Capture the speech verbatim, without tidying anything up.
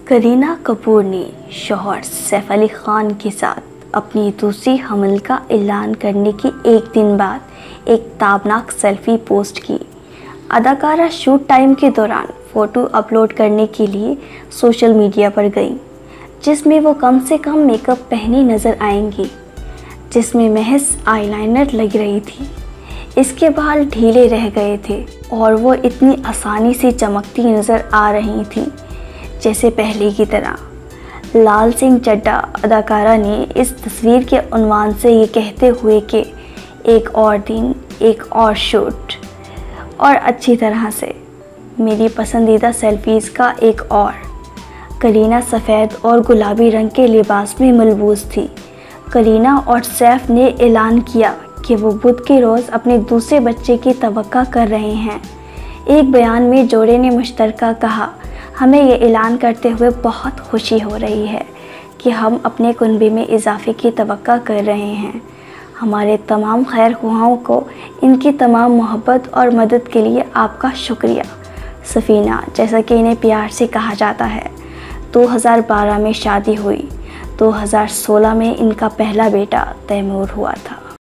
करीना कपूर ने शौहर सैफ अली खान के साथ अपनी दूसरी हमल का ऐलान करने के एक दिन बाद एक ताबनाक सेल्फी पोस्ट की। अदाकारा शूट टाइम के दौरान फ़ोटो अपलोड करने के लिए सोशल मीडिया पर गई, जिसमें वो कम से कम मेकअप पहनी नज़र आएंगी, जिसमें महज आईलाइनर लग रही थी। इसके बाल ढीले रह गए थे और वो इतनी आसानी से चमकती नज़र आ रही थी जैसे पहले की तरह। लाल सिंह चड्ढा अदाकारा ने इस तस्वीर के उन्वान से ये कहते हुए कि एक और दिन, एक और शूट और अच्छी तरह से मेरी पसंदीदा सेल्फीज़ का एक और। करीना सफ़ेद और गुलाबी रंग के लिबास में मलबूस थी। करीना और सैफ ने ऐलान किया कि वो बुध के रोज़ अपने दूसरे बच्चे की तवक्का कर रहे हैं। एक बयान में जोड़े ने मुश्तरका कहा, हमें ये ऐलान करते हुए बहुत खुशी हो रही है कि हम अपने कुनबे में इजाफे की तवक्का कर रहे हैं। हमारे तमाम खैर ख्वाहों को इनकी तमाम मोहब्बत और मदद के लिए आपका शुक्रिया। सफ़ीना, जैसा कि इन्हें प्यार से कहा जाता है, दो हज़ार बारह में शादी हुई। दो हज़ार सोलह में इनका पहला बेटा तैमूर हुआ था।